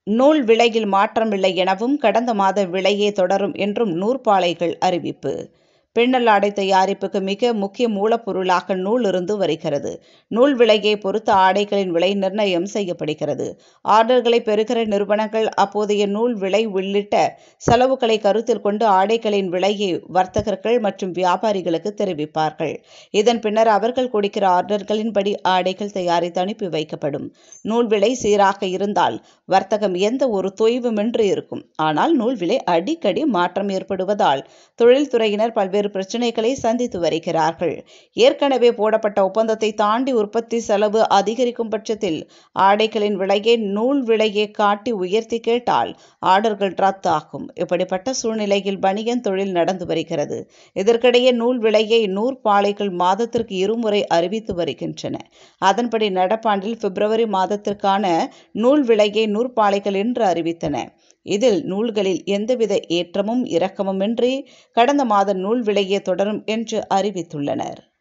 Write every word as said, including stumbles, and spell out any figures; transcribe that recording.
நூல் விலையில் மாற்றமில்லை எனவும் கடந்த மாத விலையே தொடரும் என்றும் நூற்பாலைகள் அறிவிப்பு. பின்னல் ஆடை தயாரிப்புக்கு மிக முக்கிய மூலப்பொருளாக நூல் இருந்து வருகிறது. நூல் விலையை பொறுத்து ஆடைகளின் விலை நிர்ணயம் செய்யப்படுகிறது. ஆர்டர்களை பெறுகிற நிறுவனங்கள் அப்போதைய நூல் விலை உள்ளிட்ட செலவுகளை கருத்தில் கொண்டு ஆடைகளின் விலையை வர்த்தகர்கள் மற்றும் வியாபாரிகளுக்கு தெரிவிப்பார்கள். இதன் பின்னர் அவர்கள் கொடுக்கிற ஆர்டர்களின்படி ஆடைகள் தயாரித்து அனுப்பி வைக்கப்படும். நூல் விலை சீராக இருந்தால் வர்த்தகம் எந்த ஒரு தொய்வுமின்றி இருக்கும். ஆனால் நூல் விலை அடிக்கடி மாற்றம் ஏற்படுவதால் தொழில்துறையினர் பல்வேறு பிரச்சனைகளை சந்தித்து வருகிறார்கள். ஏற்கனவே போடப்பட்ட ஒப்பந்தத்தை தாண்டி உற்பத்தி செலவு அதிகரிக்கும் பட்சத்தில் ஆடைகளின் விலையை நூல் விலையை காட்டி உயர்த்தி கேட்டால் ஆர்டர்கள் ரத்தாகும். இப்படிப்பட்ட சூழ்நிலையில் பனியன் தொழில் நடந்து வருகிறது. இதற்கிடையே நூல் விலையை நூற்பாலைகள் மாதத்திற்கு இருமுறை அறிவித்து வருகின்றன. அதன்படி நடப்பாண்டில் பிப்ரவரி மாதத்திற்கான நூல் விலையை நூற்பாலைகள் இன்று அறிவித்தன. இதில் நூல்களில் எந்தவித ஏற்றமும் இறக்கமுமின்றி கடந்த மாத நூல் விலையே தொடரும் என்று அறிவித்துள்ளனர்.